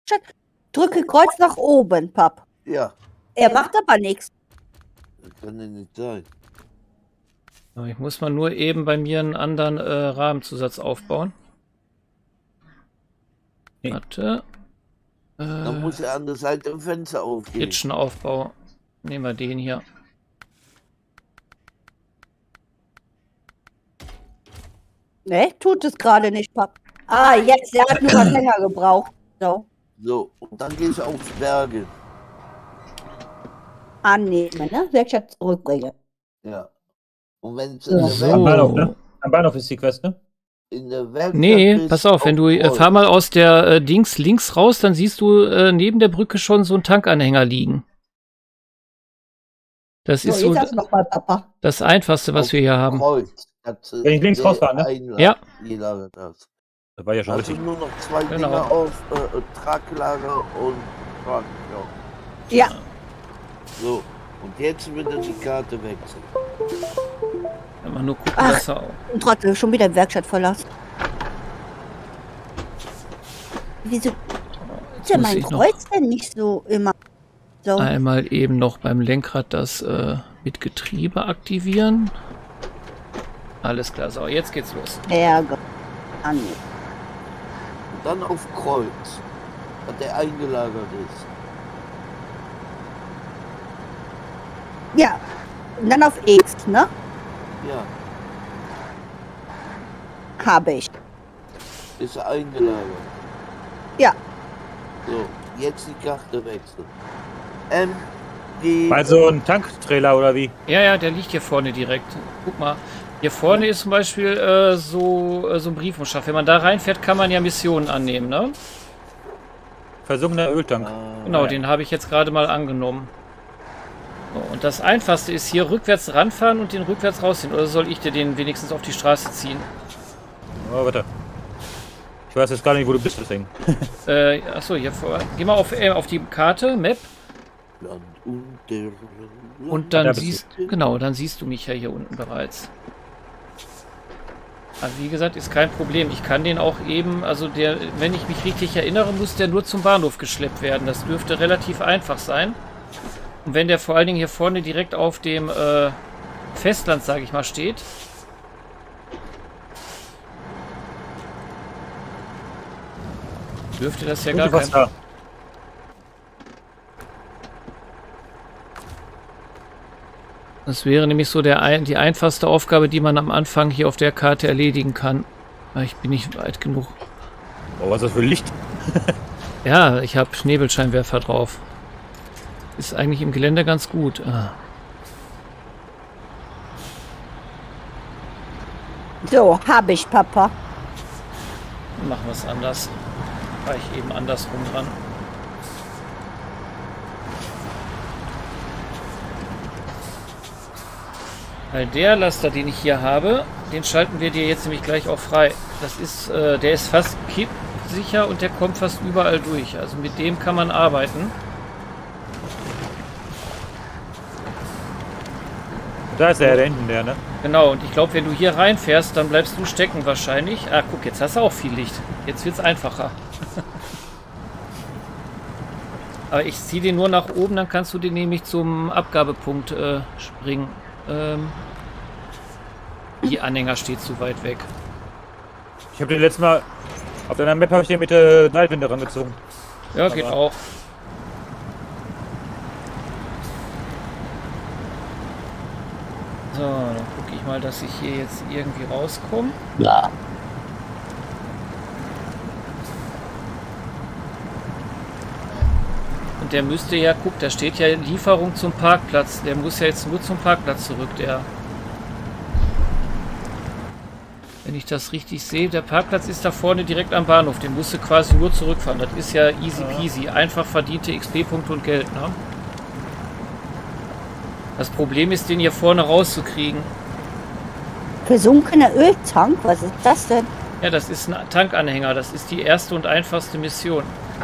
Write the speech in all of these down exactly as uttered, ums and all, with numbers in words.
Drücke Kreuz nach oben, Pap. Ja. Er macht aber nichts. Das kann ja nicht sein. Ich muss mal nur eben bei mir einen anderen äh, Rahmenzusatz aufbauen. Nee. Warte. Äh, Dann muss er an der Seite im Fenster aufgehen. Kitchenaufbau. Nehmen wir den hier. Ne, tut es gerade nicht, Pap. Ah, jetzt, der hat nur was länger gebraucht. So. So, und dann gehst du aufs Berge. Annehmen, ne? Werkstatt zurückbringen. Ja. Und wenn es So. in, der So. Am Werkstatt- Bahnhof, ne? Am Bahnhof ist die Quest, ne? in der Werkstatt Nee, bist, pass auf, wenn du äh, Kreuz. fahr mal aus der äh, Dings links raus, dann siehst du äh, neben der Brücke schon so einen Tankanhänger liegen. Das So, ist jetzt so hast du noch mal, Papa. das Einfachste, was Auf wir hier haben. Kreuz. Das, äh, Wenn ich links der rausfahre, ne? Einla- Ja. eingelagert hast. Das war ja schon Hast du richtig. nur noch zwei Genau. Dinger auf äh, Traglager und Trag. Ja. Ja, So, und jetzt wird er die Karte wechseln. Mal nur gucken, Ach. dass er auch. und trotzdem schon wieder Werkstatt verlassen. Wieso ist Jetzt ja muss mein ich noch Kreuz denn nicht so immer so? einmal eben noch beim Lenkrad das äh, mit Getriebe aktivieren. Alles klar, so, jetzt geht's los. Ärger. Annehmen. Und dann auf Kreuz, dass der eingelagert ist. Ja, und dann auf X, ne? Ja, Habe ich. ist er eingelagert. Ja. So, jetzt die Karte wechseln. M, G, Also ein Tanktrailer oder wie? Ja, ja, der liegt hier vorne direkt. Guck mal. Hier vorne ist zum Beispiel äh, so, äh, so ein Briefumschlag. Wenn man da reinfährt, kann man ja Missionen annehmen, ne? Versunkener Öltank. Ah, Genau, ja. den habe ich jetzt gerade mal angenommen. So, und das Einfachste ist hier rückwärts ranfahren und den rückwärts rausziehen. Oder soll ich dir den wenigstens auf die Straße ziehen? Oh, warte. Ich weiß jetzt gar nicht, wo du bist, deswegen. Äh, achso, hier vor. Geh mal auf, äh, auf die Karte, Map. Land unter. Und dann Da bist siehst genau, dann siehst du mich ja hier unten bereits. Also wie gesagt, ist kein Problem. Ich kann den auch eben, also der, wenn ich mich richtig erinnere, muss der nur zum Bahnhof geschleppt werden. Das dürfte relativ einfach sein. Und wenn der vor allen Dingen hier vorne direkt auf dem äh, Festland, sage ich mal, steht. Dürfte das ja gar Und was kein... da? Das wäre nämlich so der ein, die einfachste Aufgabe, die man am Anfang hier auf der Karte erledigen kann. Aber ich bin nicht weit genug. Oh, was ist das für Licht? Ja, ich habe Nebelscheinwerfer drauf. Ist eigentlich im Gelände ganz gut. Ah. So, habe ich, Papa. Machen wir es anders. War ich eben andersrum dran. Weil der Laster, den ich hier habe, den schalten wir dir jetzt nämlich gleich auch frei. Das ist, äh, der ist fast kippsicher und der kommt fast überall durch. Also mit dem kann man arbeiten. Da ist der, da hinten der, ne? Genau, und ich glaube, wenn du hier reinfährst, dann bleibst du stecken wahrscheinlich. Ah, guck, jetzt hast du auch viel Licht. Jetzt wird es einfacher. Aber ich ziehe den nur nach oben, dann kannst du den nämlich zum Abgabepunkt äh, springen. Ähm, die Anhänger steht zu weit weg. Ich habe den letzten Mal auf deiner Map habe ich den mit der Leitwinde rangezogen. Ja, geht Aber- auch. So, dann gucke ich mal, dass ich hier jetzt irgendwie rauskomme. Ja. Und der müsste ja, guck, da steht ja Lieferung zum Parkplatz. Der muss ja jetzt nur zum Parkplatz zurück, der. Wenn ich das richtig sehe, der Parkplatz ist da vorne direkt am Bahnhof. Den musst du quasi nur zurückfahren. Das ist ja easy peasy. Einfach verdiente X P-Punkte und Geld, ne? Das Problem ist, den hier vorne rauszukriegen. Versunkener Öltank? Was ist das denn? Ja, das ist ein Tankanhänger. Das ist die erste und einfachste Mission.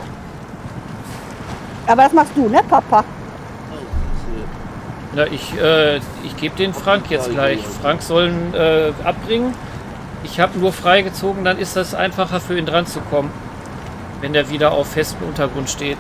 Aber das machst du, ne, Papa? Na, ich, äh, ich gebe den Frank jetzt gleich. Frank soll ihn äh, abbringen. Ich habe nur freigezogen, dann ist das einfacher für ihn dran zu kommen. wenn der wieder auf festem Untergrund steht.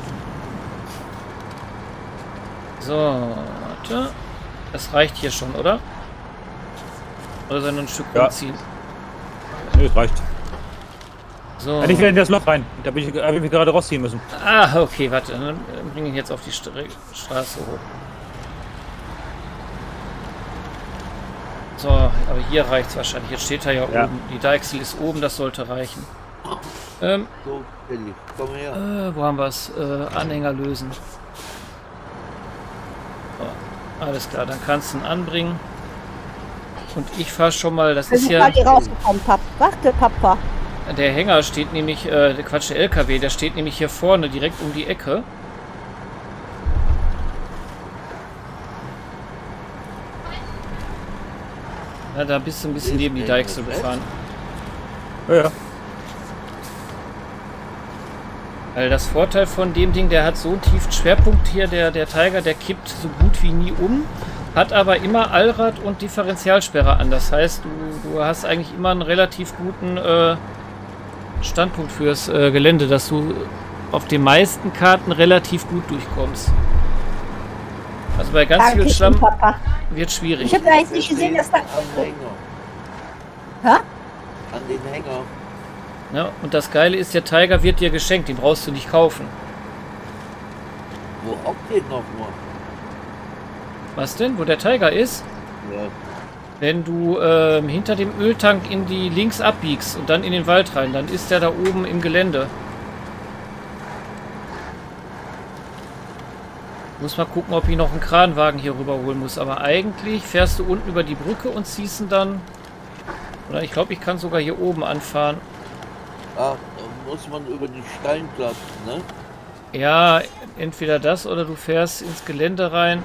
So, warte. Das reicht hier schon, oder? Oder soll noch ein Stück Ja. rumziehen? Nö, das reicht. So. Ja, nicht wieder in das Loch rein. Da bin ich, hab ich mich gerade rausziehen müssen. Ah, okay, warte. Dann bringe ich jetzt auf die St Straße hoch. So, aber hier reicht es wahrscheinlich. Jetzt steht er ja, Ja. oben. Die Deichsel ist oben, das sollte reichen. Ähm, So, Kelly, komm her. äh, wo haben wir es? Äh, Anhänger lösen. So, alles klar, dann kannst du ihn anbringen. Und ich fahre schon mal, das Wir ist sind ja... gerade rausgekommen, Papa. Warte, Papa. Der Hänger steht nämlich, äh, der Quatsch, der L K W, der steht nämlich hier vorne, direkt um die Ecke. Ja, da bist du ein bisschen neben die Deichsel gefahren. Ja, ja. Weil das Vorteil von dem Ding, der hat so einen tiefen Schwerpunkt hier, der, der Tiger, der kippt so gut wie nie um, hat aber immer Allrad und Differentialsperre an. Das heißt, du, du hast eigentlich immer einen relativ guten äh, Standpunkt fürs äh, Gelände, dass du auf den meisten Karten relativ gut durchkommst. Also bei ganz viel Danke, Schlamm Papa. wird schwierig. Ich habe da jetzt nicht gesehen, dass da... Am Hänger. Hä? An den Hänger. Ja, und das Geile ist, der Tiger wird dir geschenkt, den brauchst du nicht kaufen. Wo hockt den noch mal? Was denn? Wo der Tiger ist? Ja. Wenn du ähm, hinter dem Öltank in die links abbiegst und dann in den Wald rein, dann ist der da oben im Gelände. Muss mal gucken, ob ich noch einen Kranwagen hier rüberholen muss. Aber eigentlich fährst du unten über die Brücke und ziehst ihn dann... Oder ich glaube, ich kann sogar hier oben anfahren. Ach, da muss man über die Steinplatten, ne? Ja, entweder das oder du fährst ins Gelände rein.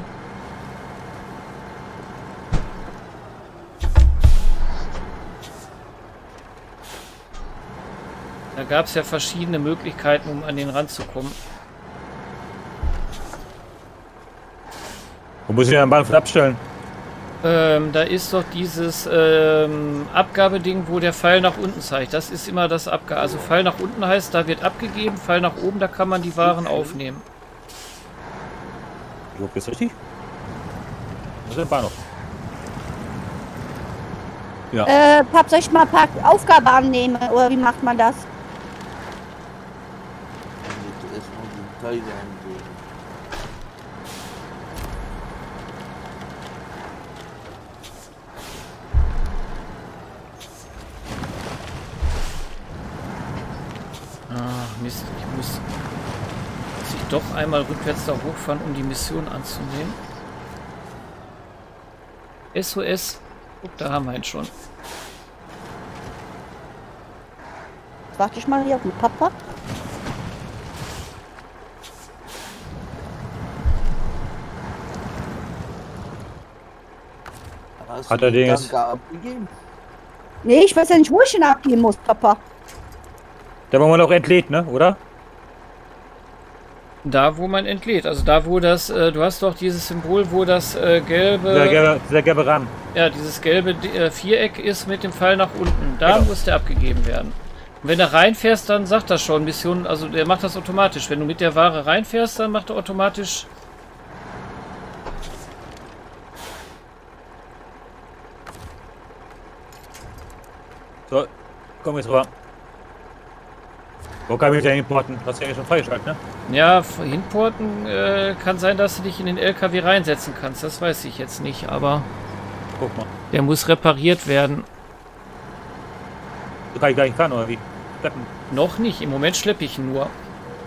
Da gab es ja verschiedene Möglichkeiten, um an den ranzukommen. Wo muss ich denn am Bahnhof abstellen? Ähm, da ist doch dieses ähm, Abgabeding, wo der Pfeil nach unten zeigt. Das ist immer das Abgabe. Also Pfeil nach unten heißt, da wird abgegeben, Pfeil nach oben, da kann man die Waren aufnehmen. Ich hoffe, das ist richtig. Das ist der Bahnhof. Ja. Äh, Pap, soll ich mal ein paar Aufgaben annehmen? Oder wie macht man das? Und jetzt erstmal den Tiger ansehen. Ah, Mist, ich muss, muss ich doch einmal rückwärts da hochfahren, um die Mission anzunehmen. S O S. Guck, da haben wir ihn schon. Jetzt warte ich mal hier auf den Papa. Hast Hat du er den den jetzt- Tanker abgegeben? Nee, ich weiß ja nicht, wo ich ihn abgeben muss, Papa. Da wo man auch entlädt, ne? Oder? Da, wo man entlädt. Also da, wo das, äh, du hast doch dieses Symbol, wo das äh, gelbe, Der gelbe, der gelbe Rahmen. ja, dieses gelbe äh, Viereck ist mit dem Pfeil nach unten. Da Genau. muss der abgegeben werden. Und wenn du reinfährst, dann sagt das schon Mission, also der macht das automatisch. Wenn du mit der Ware reinfährst, dann macht er automatisch. So, komm jetzt rüber. Wo kann ich denn importen? Hast du ja schon freigeschaltet, ne? Ja, hinporten äh, kann sein, dass du dich in den L K W reinsetzen kannst. Das weiß ich jetzt nicht, aber Guck mal. der muss repariert werden. So kann ich gar nicht fahren, oder wie? Schleppen. Noch nicht. Im Moment schleppe ich ihn nur.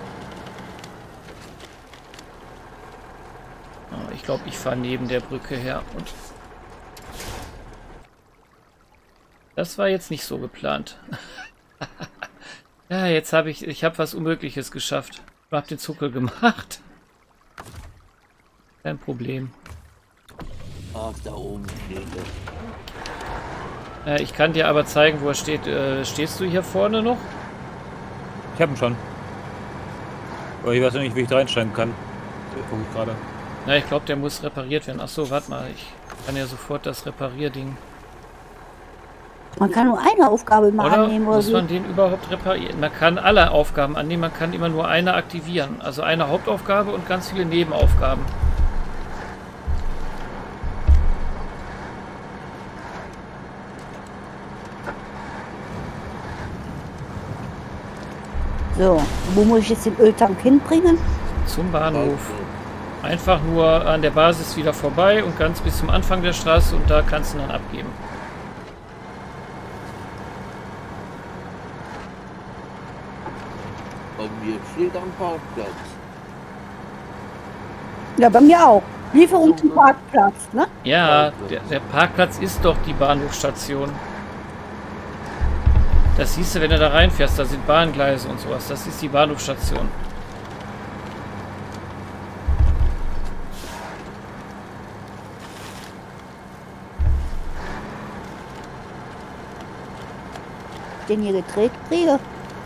Ah, ich glaube, ich fahre neben der Brücke her. Und das war jetzt nicht so geplant. Ja, jetzt habe ich, ich habe was Unmögliches geschafft. Ich habe den Zuckel gemacht. Kein Problem. Ach, da oben steht er. Äh, ich kann dir aber zeigen, wo er steht. Äh, stehst du hier vorne noch? Ich hab ihn schon. Aber ich weiß noch nicht, wie ich da reinsteigen kann. Da guck ich gerade. Na, ich glaube, der muss repariert werden. Ach so, warte mal. Ich kann ja sofort das Reparierding. Man kann nur eine Aufgabe mal Oder annehmen oder muss so. man den überhaupt reparieren? Man kann alle Aufgaben annehmen, man kann immer nur eine aktivieren. Also eine Hauptaufgabe und ganz viele Nebenaufgaben. So, wo muss ich jetzt den Öltank hinbringen? Zum Bahnhof. Einfach nur an der Basis wieder vorbei und ganz bis zum Anfang der Straße und da kannst du dann abgeben. Bei mir steht am Parkplatz. Ja, bei mir auch. Lieferung zum Parkplatz, ne? Ja, der, der Parkplatz ist doch die Bahnhofstation. Das siehst du, wenn du da reinfährst, da sind Bahngleise und sowas. Das ist die Bahnhofstation. Den hier gedreht kriege.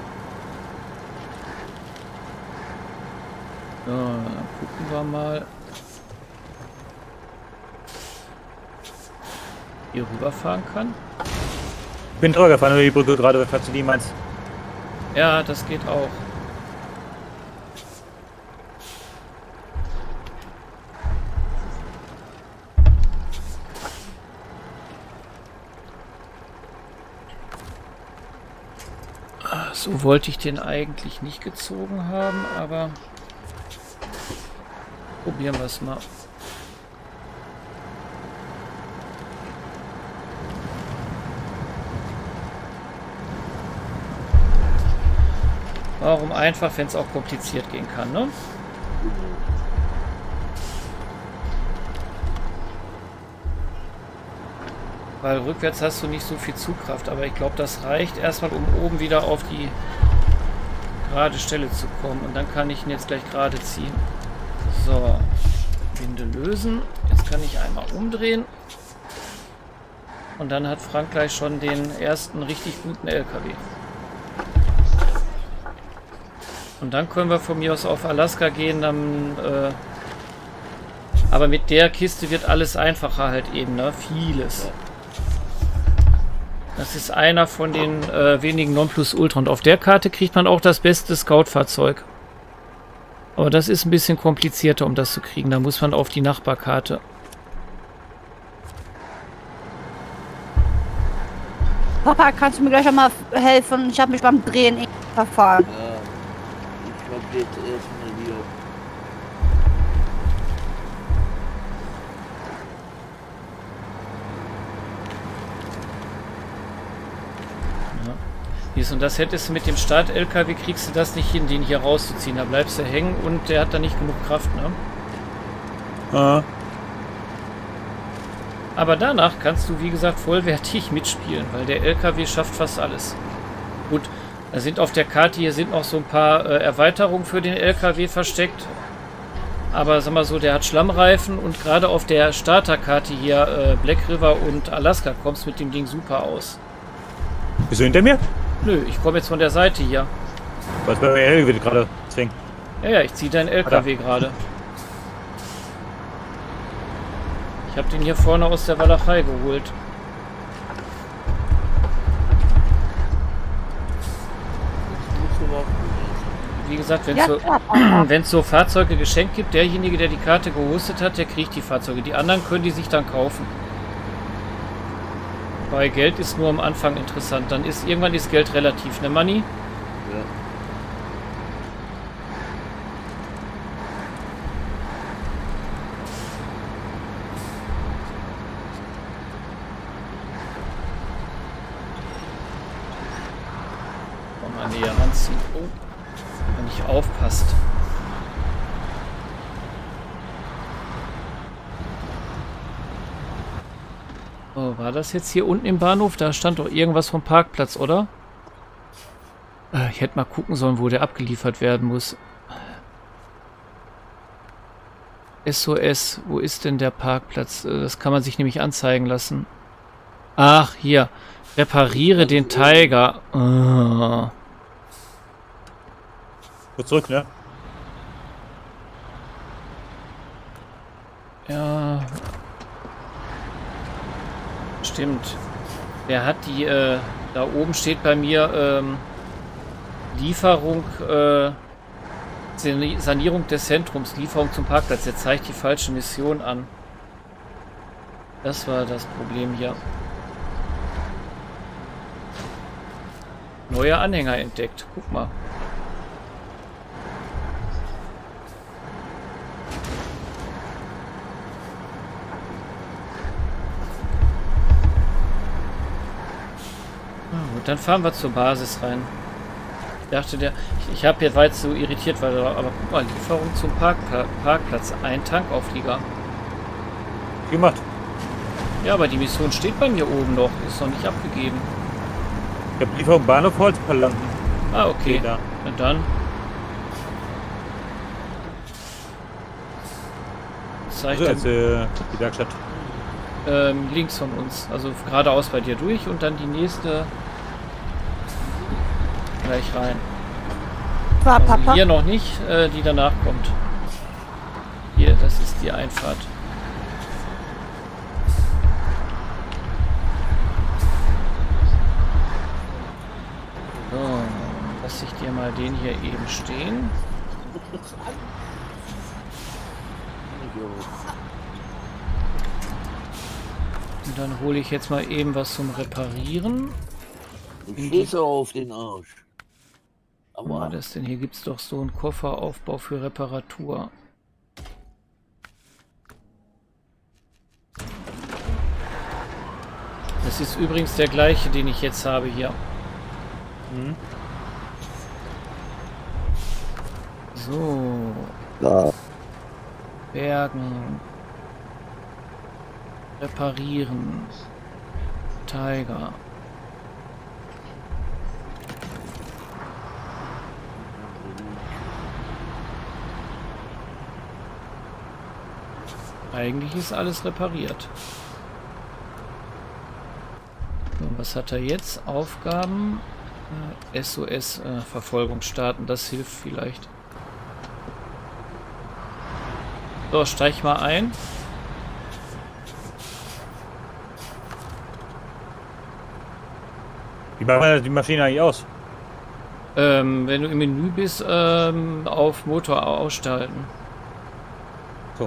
So, dann gucken wir mal. Hier rüberfahren kann. Ich bin drüber gefahren über die Brücke gerade, falls du die meinst. Ja, das geht auch. Ah, so wollte ich den eigentlich nicht gezogen haben, aber probieren wir es mal. Warum einfach, wenn es auch kompliziert gehen kann, ne? Weil rückwärts hast du nicht so viel Zugkraft, aber ich glaube, das reicht erstmal, um oben wieder auf die gerade Stelle zu kommen. Und dann kann ich ihn jetzt gleich gerade ziehen. So, Winde lösen. Jetzt kann ich einmal umdrehen. Und dann hat Frank gleich schon den ersten richtig guten L K W. Und dann können wir von mir aus auf Alaska gehen, dann, äh, aber mit der Kiste wird alles einfacher halt eben, ne? Vieles. Das ist einer von den äh, wenigen Nonplusultra und auf der Karte kriegt man auch das beste Scout-Fahrzeug. Aber das ist ein bisschen komplizierter, um das zu kriegen. Da muss man auf die Nachbarkarte. Papa, kannst du mir gleich einmal helfen? Ich habe mich beim Drehen verfahren. Ja, ich hab jetzt erstmal hier. Und das hättest du mit dem Start-L K W, kriegst du das nicht hin, den hier rauszuziehen. Da bleibst du hängen und der hat da nicht genug Kraft, ne? Ah. Aber danach kannst du, wie gesagt, vollwertig mitspielen, weil der L K W schafft fast alles. Gut, da sind auf der Karte hier sind noch so ein paar äh, Erweiterungen für den L K W versteckt. Aber sag mal so, der hat Schlammreifen und gerade auf der Starterkarte hier äh, Black River und Alaska kommst mit dem Ding super aus. Bist du hinter mir? Nö, ich komme jetzt von der Seite hier. Was bei mir L wird gerade zwingen. Ja, ja, ich ziehe deinen L K W gerade. Ich habe den hier vorne aus der Walachei geholt. Wie gesagt, wenn es Ja, so, klar, Papa. wenn's so Fahrzeuge geschenkt gibt, derjenige, der die Karte gehostet hat, der kriegt die Fahrzeuge. Die anderen können die sich dann kaufen. Bei Geld ist nur am Anfang interessant. Dann ist irgendwann ist Geld relativ, ne Manni? Ja. Mal näher ranziehen. Oh, wenn nicht aufpasst. Oh, war das jetzt hier unten im Bahnhof? Da stand doch irgendwas vom Parkplatz, oder? Äh, ich hätte mal gucken sollen, wo der abgeliefert werden muss. S O S, wo ist denn der Parkplatz? Äh, Das kann man sich nämlich anzeigen lassen. Ach, hier. Repariere den Tiger. Oh. Kurz zurück, ne? Ja. Stimmt. Wer hat die, äh, da oben steht bei mir, ähm, Lieferung, äh, Sanierung des Zentrums, Lieferung zum Parkplatz. Der zeigt die falsche Mission an. Das war das Problem hier. Neuer Anhänger entdeckt. Guck mal. Und dann fahren wir zur Basis rein. Ich dachte, der, ich, ich habe jetzt weit so irritiert, weil, aber guck mal, Lieferung zum Parkpla Parkplatz. Ein Tankauflieger. Gemacht. Ja, aber die Mission steht bei mir oben noch. Ist noch nicht abgegeben. Ich habe Lieferung Bahnhof Holzpalanden. Ah, okay. Da. Na dann. Also jetzt äh, die Werkstatt. Ähm, links von uns. Also geradeaus bei dir durch und dann die nächste gleich rein. War Also Papa. hier noch nicht, äh, die danach kommt. Hier, das ist die Einfahrt. So, lass ich dir mal den hier eben stehen. Und dann hole ich jetzt mal eben was zum Reparieren. Ich schieße auf den Arsch. Wo war das denn? Hier gibt es doch so einen Kofferaufbau für Reparatur. Das ist übrigens der gleiche, den ich jetzt habe hier. Mhm. So. Ja. Bergen. Reparieren. Tiger. Eigentlich ist alles repariert. So, was hat er jetzt? Aufgaben. Äh, S O S-Verfolgung äh, starten. Das hilft vielleicht. So, steig mal ein. Wie machen wir die Maschine eigentlich aus? Ähm, wenn du im Menü bist, ähm, auf Motor ausschalten. So.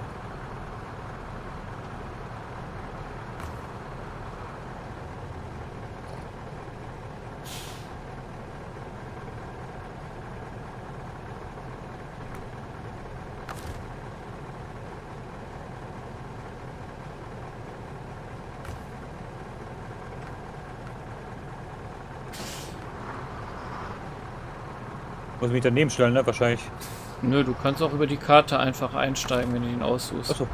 Muss mich daneben stellen, ne? Wahrscheinlich. Nö, du kannst auch über die Karte einfach einsteigen, wenn du ihn aussuchst. Achso.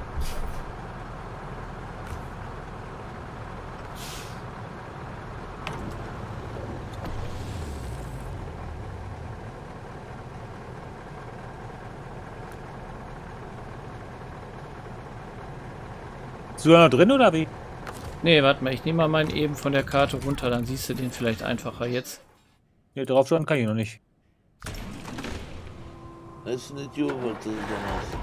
Bist du da noch drin oder wie? Nee, warte mal, ich nehme mal meinen eben von der Karte runter, dann siehst du den vielleicht einfacher jetzt. Hier drauf schauen kann ich noch nicht. Das ist nicht gut, was du da machst.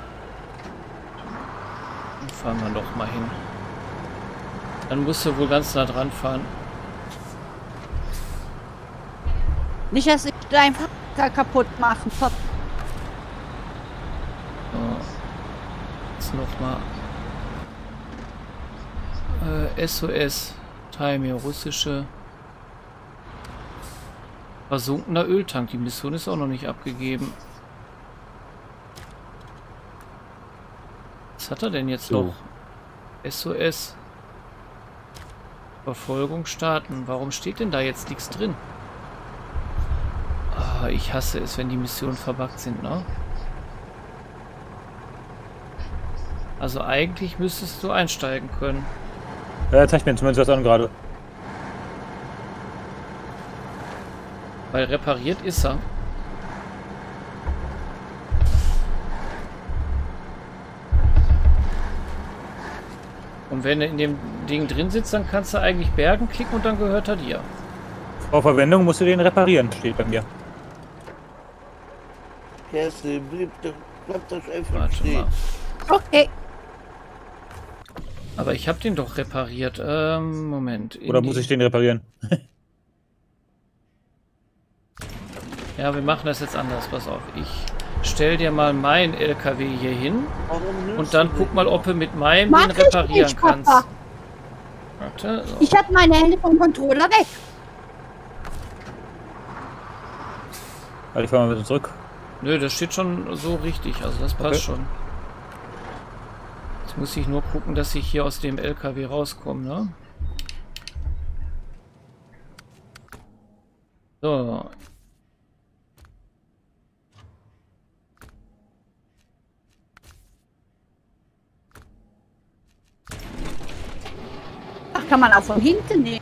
Dann fahren wir doch mal hin. Dann musst du wohl ganz nah dran fahren. Nicht, dass ich dein Fahrrad kaputt machen. Papa. So. Jetzt nochmal. Äh, S O S. Time, russische. Versunkener Öltank. Die Mission ist auch noch nicht abgegeben. Was hat er denn jetzt So. noch? S O S. Verfolgung starten. Warum steht denn da jetzt nichts drin? Ah, ich hasse es, wenn die Missionen verbuggt sind, ne? Also eigentlich müsstest du einsteigen können. Ja, zeigt mir zumindest was an gerade. Weil repariert ist er. Und wenn du in dem Ding drin sitzt, dann kannst du eigentlich Bergen klicken und dann gehört er dir. Vor Verwendung musst du den reparieren, steht bei mir. Kerstin, bleib doch, bleib doch einfach Warte stehen. mal. Okay. Aber ich habe den doch repariert. Ähm, Moment. Oder muss ich den reparieren? Ja, wir machen das jetzt anders. Pass auf. Ich stell dir mal meinen L K W hier hin. Und dann guck mal, ob du mit meinem Mach den ich reparieren nicht, kannst. Papa. Warte. So. Ich habe meine Hände vom Controller weg. Also ich fahr mal ein bisschen zurück. Nö, das steht schon so richtig. Also das passt Okay. schon. Jetzt muss ich nur gucken, dass ich hier aus dem L K W rauskomme, ne? So. Ach, kann man auch von hinten nehmen.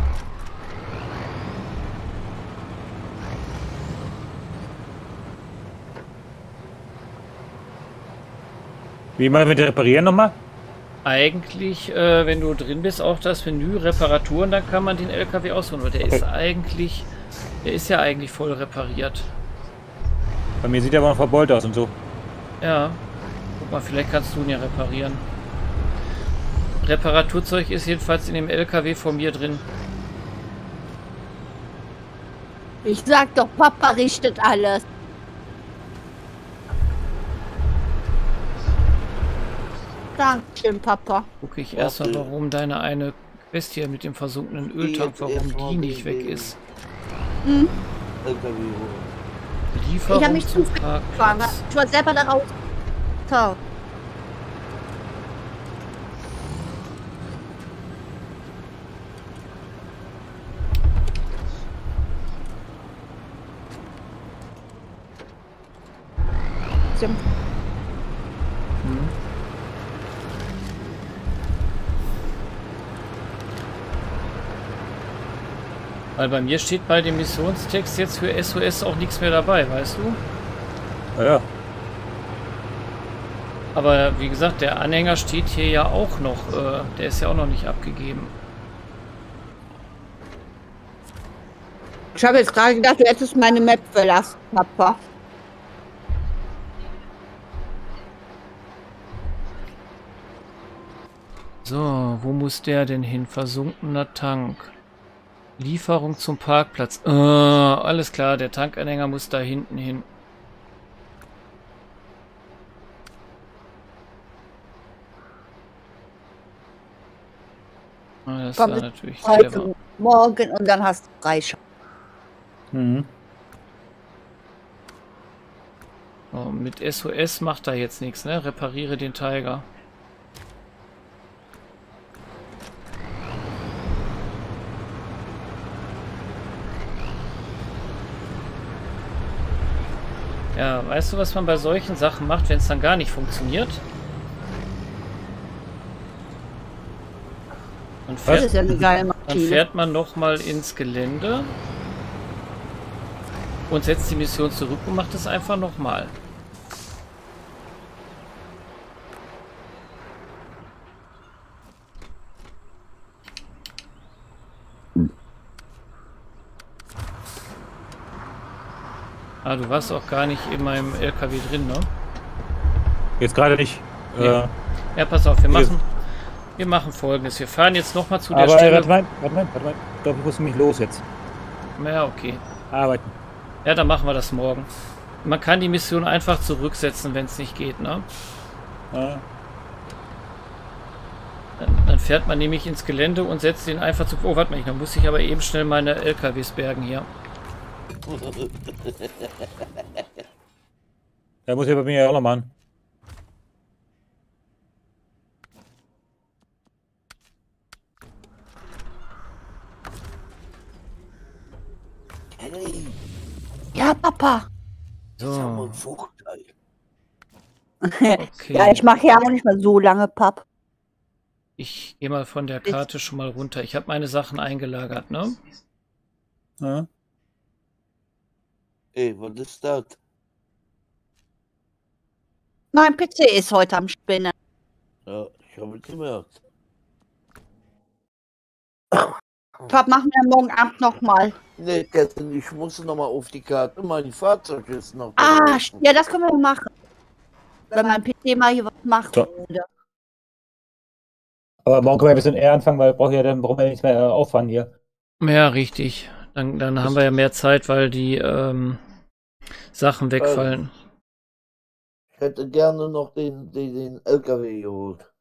Wie machen wir den reparieren nochmal? Eigentlich, äh, wenn du drin bist, auch das Menü Reparaturen, dann kann man den L K W ausholen. Weil der Okay. ist eigentlich, der ist ja eigentlich voll repariert. Bei mir sieht er aber noch verbeult aus und so. Ja. Guck mal, vielleicht kannst du ihn ja reparieren. Reparaturzeug ist jedenfalls in dem L K W von mir drin. Ich sag doch, Papa richtet alles. Dankeschön, Papa. Gucke ich erstmal, warum deine eine Quest hier mit dem versunkenen Öltank, warum die nicht weg ist. Hm? L K W. Lieferung Ich habe mich zum zu gefahren. Parkplatz. Ich wollte selber da raus. So. Sim. Weil bei mir steht bei dem Missionstext jetzt für S O S auch nichts mehr dabei, weißt du? Ja, ja. Aber wie gesagt, der Anhänger steht hier ja auch noch. Äh, der ist ja auch noch nicht abgegeben. Ich habe jetzt gerade gedacht, du hättest meine Map verlassen, Papa. So, wo muss der denn hin? Versunkener Tank. Lieferung zum Parkplatz. Äh, alles klar, der Tankanhänger muss da hinten hin. Ah, das war Komm, natürlich heute clever. morgen und dann hast du Freischau. Mhm. Oh, mit S O S macht da jetzt nichts, ne? Repariere den Tiger. Ja, weißt du, was man bei solchen Sachen macht, wenn es dann gar nicht funktioniert? Dann Das fährt, ist ja eine geile dann Maschine. fährt man noch mal ins Gelände und setzt die Mission zurück und macht es einfach noch mal. Ah, du warst auch gar nicht in meinem L K W drin, ne? Jetzt gerade nicht. Ja. Äh, Ja, pass auf, wir Hier. machen, wir machen Folgendes. Wir fahren jetzt noch mal zu der aber äh, Stelle. warte mal, warte mal, warte mal. Ich glaube, ich muss mich los jetzt. Ja, okay. Arbeiten. Ja, dann machen wir das morgen. Man kann die Mission einfach zurücksetzen, wenn es nicht geht, ne? Ja. Dann, dann fährt man nämlich ins Gelände und setzt den einfach zu... Oh, warte mal, dann muss ich aber eben schnell meine L K Ws bergen hier. Da muss ich bei mir ja auch noch machen. Hey, Ja, Papa. das haben wir So, einen Vorteil. okay. Ja, ich mache ja auch nicht mehr so lange, Pap. Ich gehe mal von der Karte schon mal runter. Ich habe meine Sachen eingelagert, ne? Ja. Ey, was ist das? Mein P C ist heute am Spinnen. Ja, ich habe es gemerkt. Pap, machen wir morgen Abend nochmal. Nee, Ketten, ich muss noch mal auf die Karte. Mein Fahrzeug ist noch. Ah, draußen. ja, das können wir machen. Wenn mein P C mal hier was macht. So. Oder Aber morgen können wir ein bisschen eher anfangen, weil brauchen ja dann brauchen wir ja nichts mehr äh, auffahren hier. Ja, richtig. Dann, dann haben wir ja mehr Zeit, weil die ähm, Sachen wegfallen. Ich hätte gerne noch den, den, den L K W geholt.